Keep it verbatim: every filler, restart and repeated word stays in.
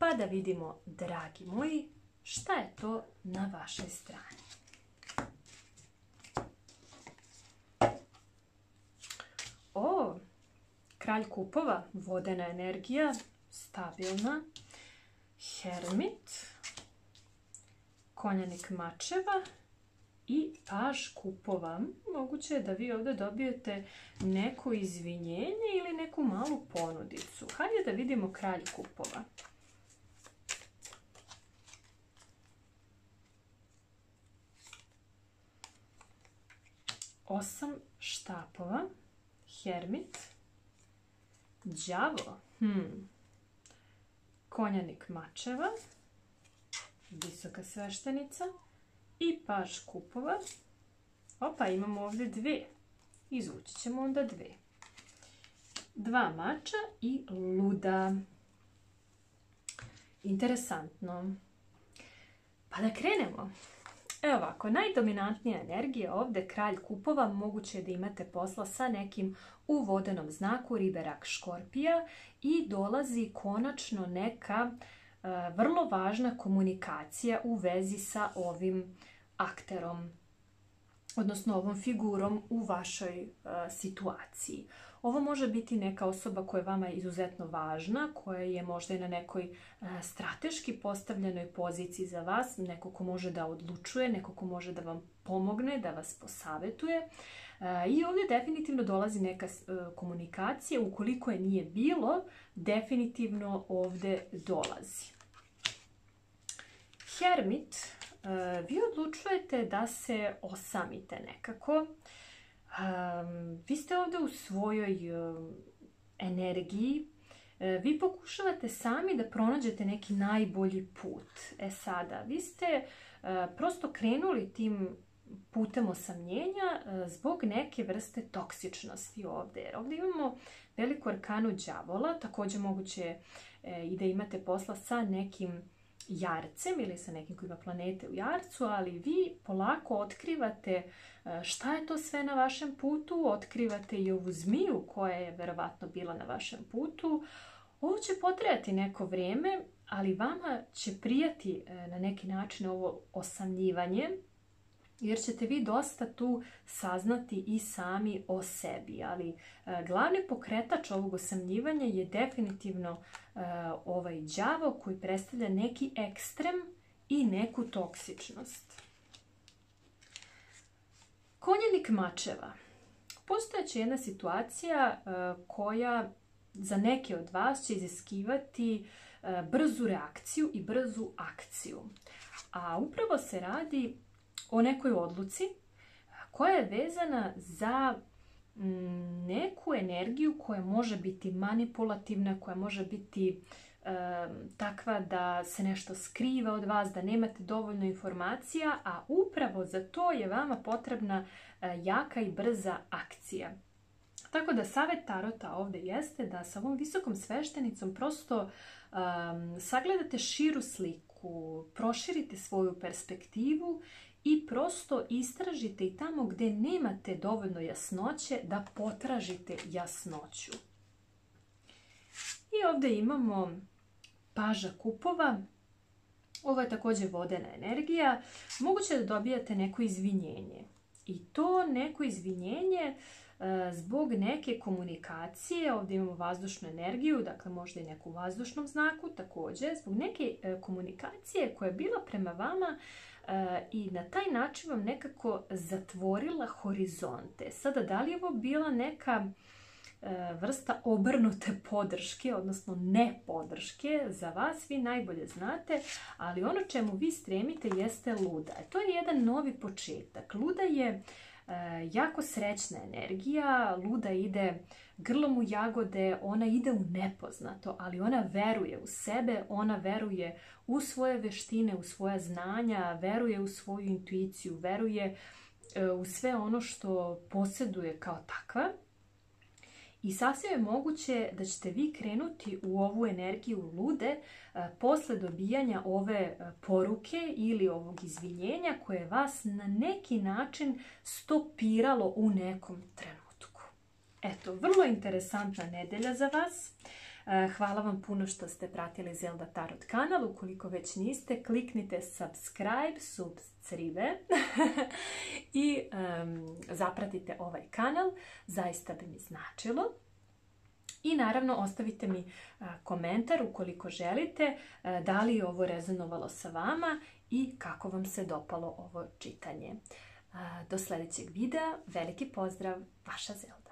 Pa da vidimo, dragi moji, šta je to na vašoj strani. O, kralj kupova, vodena energija, stabilna, hermit, konjanik mačeva i paž kupova. Moguće je da vi ovdje dobijete neko izvinjenje ili neku malu ponudicu. Hajde da vidimo kralj kupova. Osam štapova, hermit, đavo, hmm. konjanik mačeva, visoka sveštenica i paž kupova. Opa, imamo ovdje dve. Izvući ćemo onda dve. Dva mača i luda. Interesantno. Pa da krenemo. Evo ovako, najdominantnija energija ovdje, kralj kupova, moguće je da imate posla sa nekim u vodenom znaku, ribe, rak, škorpija i dolazi konačno neka uh, vrlo važna komunikacija u vezi sa ovim akterom, odnosno ovom figurom u vašoj uh, situaciji. Ovo može biti neka osoba koja je vama izuzetno važna, koja je možda i na nekoj uh, strateški postavljenoj poziciji za vas, neko ko može da odlučuje, neko ko može da vam pomogne, da vas posavetuje. Uh, I ovdje definitivno dolazi neka uh, komunikacija, ukoliko je nije bilo, definitivno ovdje dolazi. Hermit, uh, vi odlučujete da se osamite nekako. Um, vi ste ovdje u svojoj um, energiji, uh, vi pokušavate sami da pronađete neki najbolji put. E sada, vi ste uh, prosto krenuli tim putem osamljenja uh, zbog neke vrste toksičnosti ovdje. Jer ovdje imamo veliku arkanu đavola, također moguće uh, i da imate posla sa nekim jarcem ili sa nekim koji ima planete u jarcu, ali vi polako otkrivate šta je to sve na vašem putu, otkrivate i ovu zmiju koja je verovatno bila na vašem putu. Ovo će potrajati neko vrijeme, ali vama će prijati na neki način ovo osamljivanje, jer ćete vi dosta tu saznati i sami o sebi. Ali e, glavni pokretač ovog osamljivanja je definitivno e, ovaj đavo koji predstavlja neki ekstrem i neku toksičnost. Konjanik mačeva. Postojeće jedna situacija e, koja za neke od vas će iziskivati e, brzu reakciju i brzu akciju. A upravo se radi o nekoj odluci koja je vezana za neku energiju koja može biti manipulativna, koja može biti e, takva da se nešto skriva od vas, da nemate dovoljno informacija, a upravo za to je vama potrebna e, jaka i brza akcija. Tako da savjet tarota ovdje jeste da sa ovom visokom sveštenicom prosto um, sagledate širu sliku, proširite svoju perspektivu i prosto istražite i tamo gdje nemate dovoljno jasnoće da potražite jasnoću. I ovdje imamo paža kupova. Ovo je također vodena energija. Moguće da dobijate neko izvinjenje. I to neko izvinjenje zbog neke komunikacije, ovdje imamo vazdušnu energiju, dakle možda i neku vazdušnom znaku također, zbog neke komunikacije koja je bila prema vama i na taj način vam nekako zatvorila horizonte. Sada, da li je ovo bila neka vrsta obrnute podrške, odnosno ne podrške, za vas vi najbolje znate, ali ono čemu vi stremite jeste luda. To je jedan novi početak. Luda je jako srećna energija, luda ide grlom u jagode, ona ide u nepoznato, ali ona veruje u sebe, ona veruje u svoje veštine, u svoja znanja, veruje u svoju intuiciju, veruje u sve ono što posjeduje kao takva. I sasvim je moguće da ćete vi krenuti u ovu energiju lude posle dobijanja ove poruke ili ovog izvinjenja koje vas na neki način stopiralo u nekom trenutku. Eto, vrlo interesantna nedelja za vas. Hvala vam puno što ste pratili Zelda Tarot kanal. Ukoliko već niste, kliknite subscribe, subscribe i um, zapratite ovaj kanal. Zaista bi mi značilo. I naravno ostavite mi a, komentar ukoliko želite a, da li je ovo rezonovalo sa vama i kako vam se dopalo ovo čitanje. A, do sljedećeg videa, veliki pozdrav, vaša Zelda.